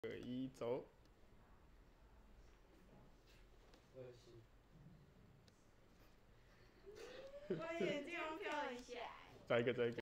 2、1，走。 我眼睛要飘一下。 再一个，再一个。